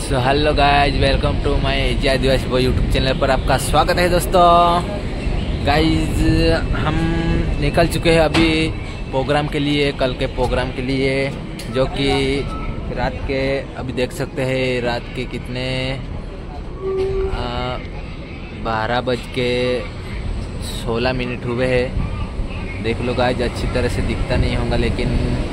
So hello guys, welcome to my AG Adivasi boy YouTube channel पर आपका स्वागत है। दोस्तों गाइज, हम निकल चुके हैं अभी प्रोग्राम के लिए, कल के प्रोग्राम के लिए, जो कि रात के अभी देख सकते हैं रात के कितने 12:16 हुए हैं। देख लो गाइज, अच्छी तरह से दिखता नहीं होगा लेकिन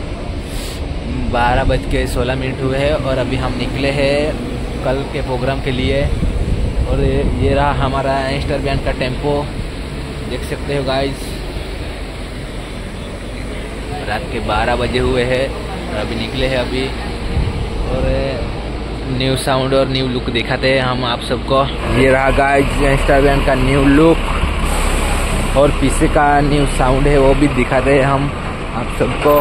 12:16 हुए हैं और अभी हम निकले हैं कल के प्रोग्राम के लिए। और ये रहा हमारा यंगस्टर बैंड का टेम्पो, देख सकते हो गाइज। रात के 12 बजे हुए हैं और अभी निकले हैं अभी, और न्यू साउंड और न्यू लुक दिखाते हैं हम आप सबको। ये रहा गाइज यंगस्टर बैंड का न्यू लुक और पीछे का न्यू साउंड है, वो भी दिखाते हैं हम आप सबको,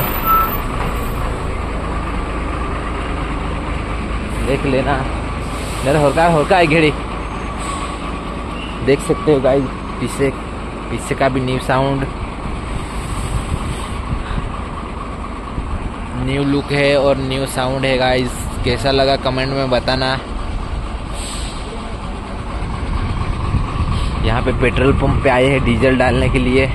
देख लेना। मेरा होरका है घेड़ी, देख सकते हो गाइस। पीछे का भी न्यू साउंड, न्यू लुक है और न्यू साउंड है गाइस। कैसा लगा कमेंट में बताना। यहाँ पे पेट्रोल पंप पे आए हैं डीजल डालने के लिए।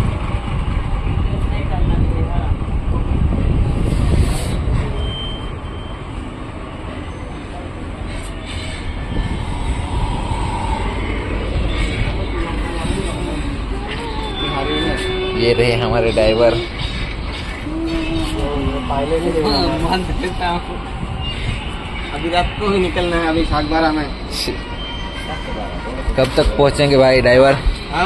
ये रहे हमारे ड्राइवर। अभी रात को ही निकलना है, अभी 12:30 में। कब तक पहुंचेंगे भाई ड्राइवर?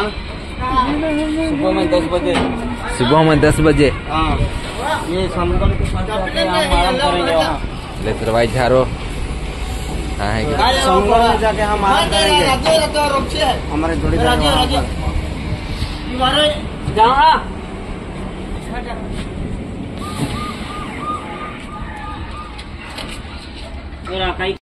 सुबह में 10 बजे। सुबह में 10 बजे। हाँ, ये समगल के पास जाके हम आराम करेंगे वहाँ। लेकर भाई झारो। हाँ है समगल में जाके हम आराम करेंगे। हमारे जोड़ीदार वहाँ पर।